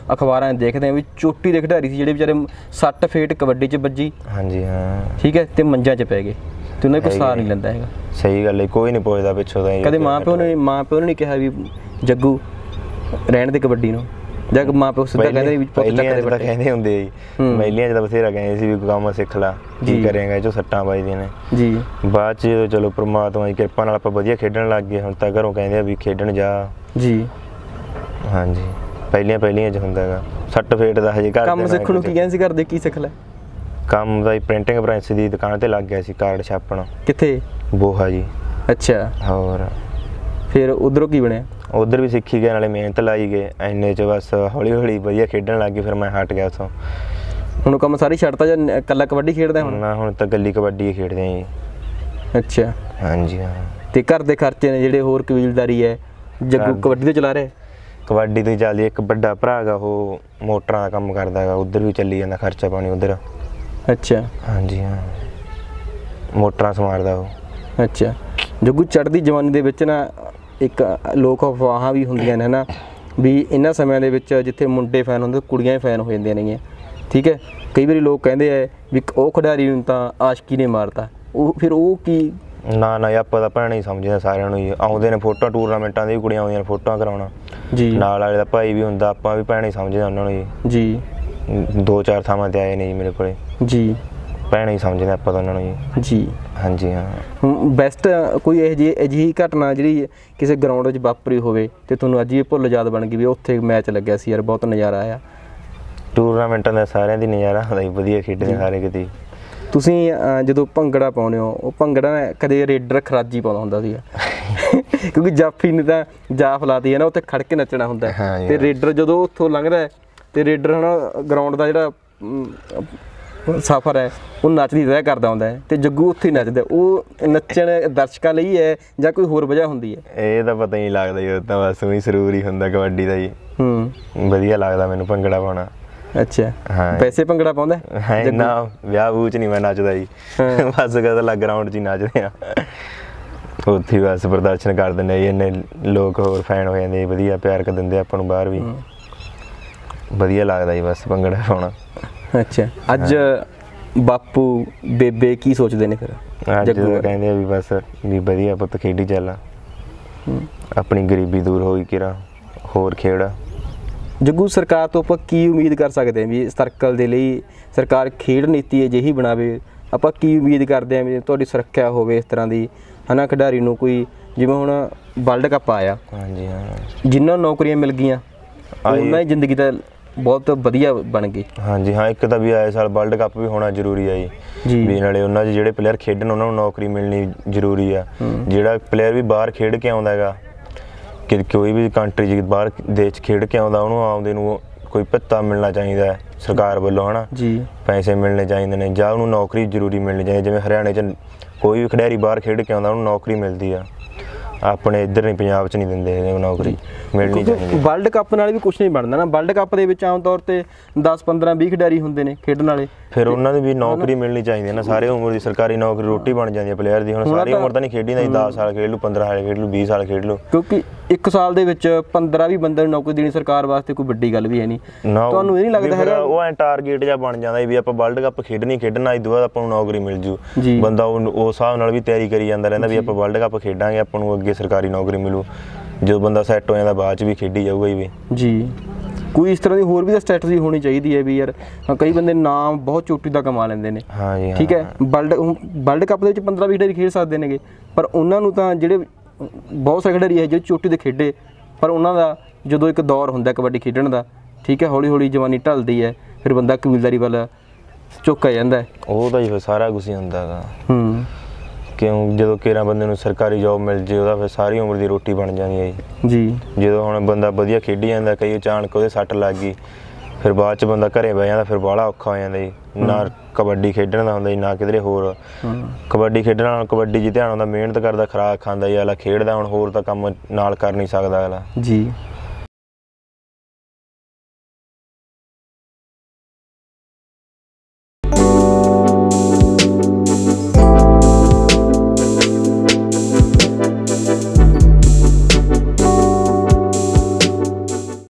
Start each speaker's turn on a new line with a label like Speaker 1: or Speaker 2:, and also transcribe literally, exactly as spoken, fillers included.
Speaker 1: ਅਖਬਾਰਾਂ ਦੇਖਦੇ ਹਾਂ ਵੀ ਚੋਟੀ ਦੇ ਖਿਡਾਰੀ ਸੀ ਜਿਹੜੇ ਵਿਚਾਰੇ ਸੱਟ ਫੇਟ ਕਬੱਡੀ 'ਚ ਵੱਜੀ।
Speaker 2: ਹਾਂਜੀ ਹਾਂ
Speaker 1: ਠੀਕ ਹੈ, ਤੇ ਮੰਜਾਂ 'ਚ ਪੈ ਗਏ ਤੇ ਉਹਨਾਂ ਕੋਈ ਸਾਰ ਨਹੀਂ ਲੈਂਦਾ ਹੈਗਾ।
Speaker 2: ਸਹੀ ਗੱਲ ਹੈ, ਕੋਈ ਨਹੀਂ ਪੁੱਛਦਾ ਪਿੱਛੋਂ ਦਾ।
Speaker 1: ਕਦੇ ਮਾਂ ਪਿਓ ਨੇ ਮਾਂ ਪਿਓ ਨੇ ਨਹੀਂ ਕਿਹਾ ਵੀ ਜੱਗੂ ਰਹਿਣ ਦੇ ਕਬੱਡੀ ਨੂੰ, ਜਾਂ ਮਾਂ ਪਿਓ ਸਿੱਧਾ ਕਹਿੰਦੇ ਵੀ ਪੁੱਤ ਚੱਕ ਦੇ ਬੱਟੇ
Speaker 2: ਕਹਿੰਦੇ ਹੁੰਦੇ ਜੀ। ਮਹਿਲੀਆਂ 'ਚ ਤਾਂ ਬਥੇਰਾ ਕਹਿੰਦੇ ਸੀ ਵੀ ਕੰਮ ਸਿੱਖ ਲਾ, ਕੀ ਕਰੇਗਾ ਇਹ 'ਚੋਂ ਸੱਟਾਂ ਵੱਜਦੀਆਂ ਨੇ ਜੀ। ਬਾਅਦ 'ਚ ਚਲੋ ਪਰਮਾਤਮਾ ਦੀ ਕਿਰਪਾ ਨਾਲ ਆਪਾਂ ਵਧੀਆ ਖੇਡਣ ਲੱਗ ਗਏ। ਹੁਣ ਤਾਂ ਘਰੋਂ ਕਹਿੰਦੇ ਆ ਵੀ ਖੇਡਣ ਜਾ ਜੀ। ਹਾਂਜੀ, ਪਹਿਲੀਆਂ ਪਹਿਲੀਆਂ 'ਚ ਹੁੰਦਾ ਹੈਗਾ ਸੱਟ ਫੇਟ ਦਾ। ਹਜੇ ਘਰ
Speaker 1: ਕੰਮ ਸਿੱਖਣ ਨੂੰ ਕੀ ਕਹਿੰਦੇ ਸੀ ਘਰ ਦੇ, ਕੀ ਸਿੱਖ ਲੈ?
Speaker 2: ਕੰਮ ਦਾ ਪ੍ਰਿੰਟਿੰਗ ਪ੍ਰੈਸ ਦੀ ਦੁਕਾਨ ਤੇ ਲੱਗ ਗਿਆ ਸੀ, ਕਾਰਡ ਛਾਪਣ।
Speaker 1: ਕਿੱਥੇ? ਬੋਹਾ ਜੀ। ਅੱਛਾ, ਹੋਰ ਫਿਰ ਉਧਰੋਂ ਕੀ ਬਣਿਆ? ਉਧਰ ਵੀ ਸਿੱਖੀ ਗਏ, ਨਾਲੇ ਮਿਹਨਤ ਲਾਈ ਗਏ। ਇੰਨੇ 'ਚ ਬਸ ਹੌਲੀ ਹੌਲੀ ਵਧੀਆ ਖੇਡਣ ਲੱਗ ਗਏ। ਫਿਰ ਮੈਂ ਹਟ ਗਿਆ ਉੱਥੋਂ। ਹੁਣ ਕੰਮ ਸਾਰੀ ਛੱਡਤਾ ਜਾਂ ਇਕੱਲਾ ਕਬੱਡੀ ਖੇਡਦਾ ਹੁਣ? ਨਾ, ਹੁਣ ਤਾਂ ਇਕੱਲੀ ਕਬੱਡੀ ਖੇਡਦੇ ਆਂ ਜੀ। ਅੱਛਾ, ਹਾਂਜੀ ਹਾਂ। ਤੇ ਘਰ ਦੇ ਖਰਚੇ ਨੇ ਜਿਹੜੇ ਹੋਰ ਕਬੀਲਦਾਰੀ ਹੈ, ਜੱਗੂ ਕਬੱਡੀ ਤੋਂ ਚਲਾ ਰਿਹਾ? ਕਬੱਡੀ ਤੋਂ ਚੱਲਦੀ। ਇੱਕ ਵੱਡਾ ਭਰਾ ਹੈਗਾ ਉਹ ਮੋਟਰਾਂ ਦਾ ਕੰਮ ਕਰਦਾ ਹੈਗਾ, ਉੱਧਰ ਵੀ ਚੱਲੀ ਜਾਂਦਾ ਖਰਚਾ ਪਾਣੀ ਉੱਧਰ। ਅੱਛਾ, ਹਾਂਜੀ ਹਾਂ, ਮੋਟਰਾਂ ਸਮਾਰਦਾ ਉਹ। ਅੱਛਾ, ਜੱਗੂ ਚੜ੍ਹਦੀ ਜਵਾਨੀ ਦੇ ਵਿੱਚ ਨਾ ਇੱਕ ਲੋਕ ਅਫਵਾਹਾਂ ਵੀ ਹੁੰਦੀਆਂ ਨੇ ਨਾ ਵੀ ਇਹਨਾਂ ਸਮਿਆਂ ਦੇ ਵਿੱਚ ਜਿੱਥੇ ਮੁੰਡੇ ਫੈਨ ਹੁੰਦੇ ਕੁੜੀਆਂ ਹੀ ਫੈਨ ਹੋ ਜਾਂਦੀਆਂ ਨੇਗੀਆਂ। ਠੀਕ ਹੈ, ਕਈ ਵਾਰੀ ਲੋਕ ਕਹਿੰਦੇ ਆ ਵੀ ਉਹ ਖਿਡਾਰੀ ਨੂੰ ਤਾਂ ਆਸ਼ਕੀ ਨੇ ਮਾਰਤਾ, ਉਹ ਫਿਰ ਉਹ ਕੀ? ਨਾ ਨਾ, ਆਪਾਂ ਤਾਂ ਭੈਣਾਂ ਹੀ ਸਮਝਦੇ ਸਾਰਿਆਂ ਨੂੰ ਹੀ। ਆਉਂਦੇ ਨੇ ਫੋਟੋਆਂ ਟੂਰਨਾਮੈਂਟਾਂ ਦੀ ਵੀ ਕੁੜੀਆਂ ਆਉਂਦੀਆਂ ਨੇ ਫੋਟੋਆਂ ਕਰਾਉਣਾ ਜੀ। ਨਾਲ ਵਾਲੇ ਦਾ ਭਾਈ ਵੀ ਹੁੰਦਾ, ਆਪਾਂ ਵੀ ਭੈਣਾਂ ਹੀ ਸਮਝਦੇ ਉਹਨਾਂ ਨੂੰ ਜੀ। ਦੋ ਚਾਰ ਥਾਵਾਂ 'ਤੇ ਆਏ ਨੇ ਜੀ ਮੇਰੇ ਕੋਲ ਜੀ, ਭੈਣਾਂ ਹੀ ਸਮਝਦੇ ਆਪਾਂ ਤਾਂ ਉਹਨਾਂ ਨੂੰ ਜੀ। ਹਾਂਜੀ ਹਾਂ। ਬੈਸਟ ਕੋਈ ਇਹੋ ਜਿਹੀ ਅਜਿਹੀ ਘਟਨਾ ਜਿਹੜੀ ਕਿਸੇ ਗਰਾਊਂਡ ਵਿੱਚ ਵਾਪਰੀ ਹੋਵੇ ਤੇ ਤੁਹਾਨੂੰ ਅੱਜ ਵੀ ਭੁੱਲ ਯਾਦ ਬਣ ਗਈ ਵੀ ਉੱਥੇ ਮੈਚ ਲੱਗਿਆ ਸੀ ਯਾਰ, ਬਹੁਤ ਨਜ਼ਾਰਾ ਆਇਆ? ਟੂਰਨਾਮੈਂਟਾਂ ਦਾ ਸਾਰਿਆਂ ਦੀ ਨਜ਼ਾਰਾ ਆਉਂਦਾ ਜੀ, ਵਧੀਆ ਖੇਡਦੇ ਸਾਰੇ ਕਿਤੇ। ਤੁਸੀਂ ਜਦੋਂ ਭੰਗੜਾ ਪਾਉਂਦੇ ਹੋ, ਉਹ ਭੰਗੜਾ ਕਦੇ ਰੇਡਰ ਖਰਾਜੀ ਪਾਉਂਦਾ ਹੁੰਦਾ ਸੀਗਾ ਕਿਉਂਕਿ ਜਾਫੀ ਨੇ ਤਾਂ ਜਾਫ ਲਾਤੀ ਹੈ ਨਾ, ਉੱਥੇ ਖੜ ਕੇ ਨੱਚਣਾ ਹੁੰਦਾ ਤੇ ਰੇਡਰ ਜਦੋਂ ਉੱਥੋਂ ਲੰਘਦਾ ਤੇ ਰੇਡਰ ਹੈ ਨਾ ਗਰਾਊਂਡ ਦਾ ਜਿਹੜਾ ਸਫਰ ਹੈ ਉਹ ਨੱਚਦੀ ਤੈਅ ਕਰਦਾ ਹੁੰਦਾ ਹੈ ਤੇ ਜੱਗੂ ਉੱਥੇ ਹੀ ਨੱਚਦਾ। ਉਹ ਨੱਚਣ ਦਰਸ਼ਕਾਂ ਲਈ ਹੈ ਜਾਂ ਕੋਈ ਹੋਰ ਵਜ੍ਹਾ ਹੁੰਦੀ ਹੈ? ਇਹ ਤਾਂ ਪਤਾ ਹੀ ਨਹੀਂ ਲੱਗਦਾ ਜੀ, ਉਹ ਤਾਂ ਬਸ ਉਹੀ ਸਰੂਰ ਹੀ ਹੁੰਦਾ ਕਬੱਡੀ ਦਾ ਜੀ। ਹੂੰ, ਵਧੀਆ ਲੱਗਦਾ ਮੈਨੂੰ ਭੰਗੜਾ ਪਾਉਣਾ। ਅੱਛਾ, ਹਾਂ। ਵੈਸੇ ਭੰਗੜਾ ਪਾਉਂਦਾ ਹੈ ਨਾ? ਵਿਆਹ ਵੂਹ 'ਚ ਨਹੀਂ ਮੈਂ ਨੱਚਦਾ ਜੀ, ਬਸ ਕਦੇ ਗਰਾਊਂਡ 'ਚ ਹੀ ਨੱਚਦੇ ਆ, ਉੱਥੇ ਹੀ ਬਸ ਪ੍ਰਦਰਸ਼ਨ ਕਰ ਦਿੰਦੇ ਜੀ। ਇੰਨੇ ਲੋਕ ਹੋਰ ਫੈਨ ਹੋ ਜਾਂਦੇ, ਵਧੀਆ ਪਿਆਰ ਕਰ ਦਿੰਦੇ ਆਪਾਂ ਨੂੰ ਬਾਹਰ ਵੀ, ਵਧੀਆ ਲੱਗਦਾ ਜੀ ਬਸ ਭੰਗੜਾ ਪਾਉਣਾ। ਅੱਛਾ, ਅੱਜ ਬਾਪੂ ਬੇਬੇ ਕੀ ਸੋਚਦੇ ਨੇ ਫਿਰ? ਅੱਜ ਕਹਿੰਦੇ ਆ ਵੀ ਬਸ ਵੀ ਵਧੀਆ ਪੁੱਤ ਖੇਡੀ ਚੱਲ, ਆਪਣੀ ਗਰੀਬੀ ਦੂਰ ਹੋਈ ਕਿਰਾ, ਹੋਰ ਖੇਡ। ਜੱਗੂ ਸਰਕਾਰ ਤੋਂ ਆਪਾਂ ਕੀ ਉਮੀਦ ਕਰ ਸਕਦੇ ਹਾਂ ਵੀ ਸਰਕਲ ਦੇ ਲਈ ਸਰਕਾਰ ਖੇਡ ਨੀਤੀ ਅਜਿਹੀ ਬਣਾਵੇ? ਆਪਾਂ ਕੀ ਉਮੀਦ ਕਰਦੇ ਹਾਂ ਵੀ ਤੁਹਾਡੀ ਸੁਰੱਖਿਆ ਹੋਵੇ ਇਸ ਤਰ੍ਹਾਂ ਦੀ, ਹੈ ਨਾ? ਖਿਡਾਰੀ ਨੂੰ ਕੋਈ ਜਿਵੇਂ ਹੁਣ ਵਰਲਡ ਕੱਪ ਆਇਆ, ਹਾਂਜੀ ਹਾਂ, ਜਿਨ੍ਹਾਂ ਨੂੰ ਨੌਕਰੀਆਂ ਮਿਲ ਗਈਆਂ ਉਹਨਾਂ ਦੀ ਜ਼ਿੰਦਗੀ ਤਾਂ ਬਹੁਤ ਵਧੀਆ ਬਣ ਗਈ। ਹਾਂਜੀ ਹਾਂ, ਇੱਕ ਤਾਂ ਵੀ ਆਏ ਸਾਲ ਵਰਲਡ ਕੱਪ ਵੀ ਹੋਣਾ ਜ਼ਰੂਰੀ ਆ ਜੀ, ਵੀ ਨਾਲੇ ਉਹਨਾਂ 'ਚ ਜਿਹੜੇ ਪਲੇਅਰ ਖੇਡਣ ਉਹਨਾਂ ਨੂੰ ਨੌਕਰੀ ਮਿਲਣੀ ਜ਼ਰੂਰੀ ਆ। ਜਿਹੜਾ ਪਲੇਅਰ ਵੀ ਬਾਹਰ ਖੇਡ ਕੇ ਆਉਂਦਾ ਹੈਗਾ, ਕਿ ਕੋਈ ਵੀ ਕੰਟਰੀ 'ਚ ਬਾਹਰ ਦੇਸ਼ 'ਚ ਖੇਡ ਕੇ ਆਉਂਦਾ, ਉਹਨੂੰ ਆਉਂਦੇ ਨੂੰ ਕੋਈ ਭੱਤਾ ਮਿਲਣਾ ਚਾਹੀਦਾ ਹੈ ਸਰਕਾਰ ਵੱਲੋਂ, ਹੈ ਨਾ ਜੀ। ਪੈਸੇ ਮਿਲਣੇ ਚਾਹੀਦੇ ਨੇ ਜਾਂ ਉਹਨੂੰ ਨੌਕਰੀ ਜ਼ਰੂਰੀ ਮਿਲਣੀ ਚਾਹੀਦੀ। ਜਿਵੇਂ ਹਰਿਆਣੇ 'ਚ ਕੋਈ ਵੀ ਖਿਡਾਰੀ ਬਾਹਰ ਖੇਡ ਕੇ ਆਉਂਦਾ ਉਹਨੂੰ ਨੌਕਰੀ ਮਿਲਦੀ ਆ, ਆਪਣੇ ਇੱਧਰ ਨਹੀਂ, ਪੰਜਾਬ 'ਚ ਨਹੀਂ ਦਿੰਦੇ ਹੈਗੇ ਨੌਕਰੀ, ਮਿਲਣੀ ਚਾਹੀਦੀ। ਵਰਲਡ ਕੱਪ ਨਾਲ ਵੀ ਕੁਛ ਨਹੀਂ ਬਣਦਾ ਨਾ, ਵਰਲਡ ਕੱਪ ਦੇ ਵਿੱਚ ਆਮ ਤੌਰ 'ਤੇ ਦਸ ਪੰਦਰਾਂ ਵੀਹ ਖਿਡਾਰੀ ਹੁੰਦੇ ਨੇ ਖੇਡਣ ਵਾਲੇ, ਫਿਰ ਉਹਨਾਂ ਦੀ ਵੀ ਨੌਕਰੀ ਮਿਲਣੀ ਚਾਹੀਦੀ ਹੈ ਨਾ। ਸਾਰੇ ਉਮਰ ਦੀ ਸਰਕਾਰੀ ਨੌਕਰੀ ਰੋਟੀ ਬਣ ਜਾਂਦੀ ਹੈ ਪਲੇਅਰ ਦੀ। ਹੁਣ ਸਾਰੀ ਉਮਰ ਤਾਂ ਨਹੀਂ ਖੇਡੀ ਦਾ, ਦਸ ਸਾਲ ਖੇਡ ਲੂ, ਪੰਦਰਾਂ ਸਾਲ ਖੇਡ ਲੂ, ਵੀਹ ਸਾਲ ਖੇਡ ਲੂ, ਕਿਉਂਕਿ ਇੱਕ ਸਾਲ ਦੇ ਵਿੱਚ ਪੰਦਰਾਂ ਵੀਹ ਬੰਦੇ ਨੂੰ ਨੌਕਰੀ ਦੇਣੀ ਸਰਕਾਰ ਵਾਸਤੇ ਕੋਈ ਵੱਡੀ ਗੱਲ ਵੀ ਹੈ ਨਹੀਂ। ਤੁਹਾਨੂੰ ਇਹ ਨਹੀਂ ਲੱਗਦਾ ਹੈਗਾ ਉਹ ਐਂ ਟਾਰਗੇਟ ਜਿਹਾ ਬਣ ਜਾਂਦਾ ਵੀ ਆਪਾਂ ਵਰਲਡ ਕੱਪ ਖੇਡਣੀ ਖੇਡਣਾ, ਇਸ ਤੋਂ ਬਾਅਦ ਆਪਾਂ ਨੂੰ ਨੌਕਰੀ ਮਿਲ ਜੂ, ਬੰਦਾ ਉਸ ਹਿਸਾਬ ਨਾਲ ਵੀ ਤਿਆਰੀ ਕਰੀ ਜਾਂਦਾ ਰਹਿੰਦਾ ਵੀ ਆਪਾਂ ਵਰਲਡ ਕੱਪ ਖੇਡਾਂਗੇ, ਆਪਾਂ ਨੂੰ ਅੱਗੇ ਸਰਕਾਰੀ ਨੌਕਰੀ ਮਿਲੂ। ਜਦੋਂ ਬੰਦਾ ਸੈੱਟ ਹੋ ਜਾਂਦਾ ਬਾਅਦ 'ਚ ਵੀ ਖੇਡੀ ਜਾਊਗਾ ਹੀ ਵੀ ਜੀ। ਕੋਈ ਇਸ ਤਰ੍ਹਾਂ ਦੀ ਹੋਰ ਵੀ ਤਾਂ ਸਟ੍ਰੈਟਜੀ ਹੋਣੀ ਚਾਹੀਦੀ ਹੈ ਵੀ ਯਾਰ ਕਈ ਬੰਦੇ ਨਾਮ ਬਹੁਤ ਚੋਟੀ ਦਾ ਕਮਾ ਲੈਂਦੇ ਨੇ, ਠੀਕ ਹੈ। ਵਰਲਡ ਵਰਲਡ ਕੱਪ ਦੇ ਵਿੱਚ ਪੰਦਰਾਂ ਵੀਹ ਖਿਡਾਰੀ ਖੇਡ ਸਕਦੇ ਨੇਗੇ, ਪਰ ਉਹਨਾਂ ਨੂੰ ਤਾਂ ਜਿਹੜੇ ਬਹੁਤ ਸਾਰੇ ਖਿਡਾਰੀ ਹੈ ਜਿਹੜੇ ਚੋਟੀ ਦੇ ਖੇਡੇ, ਪਰ ਉਹਨਾਂ ਦਾ ਜਦੋਂ ਇੱਕ ਦੌਰ ਹੁੰਦਾ ਕਬੱਡੀ ਖੇਡਣ ਦਾ, ਠੀਕ ਹੈ, ਹੌਲੀ ਹੌਲੀ ਜਵਾਨੀ ਢਲਦੀ ਹੈ, ਫਿਰ ਬੰਦਾ ਕਬੀਲਦਾਰੀ ਵੱਲ ਝੁੱਕ ਜਾਂਦਾ। ਉਹ ਤਾਂ ਜੀ ਫਿਰ ਸਾਰਾ ਕੁਛ ਹੀ ਹੁੰਦਾ ਹੈਗਾ। ਹੂੰ, ਕਿਉਂ ਜਦੋਂ ਕੇਰਾਂ ਬੰਦੇ ਨੂੰ ਸਰਕਾਰੀ ਜੋਬ ਮਿਲ ਜੇ ਉਹਦਾ ਫਿਰ ਸਾਰੀ ਉਮਰ ਦੀ ਰੋਟੀ ਬਣ ਜਾਂਦੀ ਹੈ ਜੀ। ਜਦੋਂ ਹੁਣ ਬੰਦਾ ਵਧੀਆ ਖੇਡੀ ਜਾਂਦਾ, ਕਈ ਅਚਾਨਕ ਉਹਦੇ ਸੱਟ ਲੱਗ ਗਈ, ਫਿਰ ਬਾਅਦ 'ਚ ਬੰਦਾ ਘਰੇ ਬਹਿ ਜਾਂਦਾ, ਫਿਰ ਬਾਹਲਾ ਔਖਾ ਹੋ ਜਾਂਦਾ ਜੀ। ਨਾ ਕਬੱਡੀ ਖੇਡਣ ਦਾ ਹੁੰਦਾ ਜੀ, ਨਾ ਕਿਧਰੇ ਹੋਰ। ਕਬੱਡੀ ਖੇਡਣ ਨਾਲ ਕਬੱਡੀ 'ਚ ਧਿਆਨ ਹੁੰਦਾ, ਮਿਹਨਤ ਕਰਦਾ, ਖੁਰਾਕ ਖਾਂਦਾ ਜੀ ਅਗਲਾ, ਖੇਡਦਾ। ਹੁਣ ਹੋਰ ਤਾਂ ਕੰਮ ਨਾਲ ਕਰ ਨਹੀਂ ਸਕਦਾ ਅਗਲਾ ਜੀ।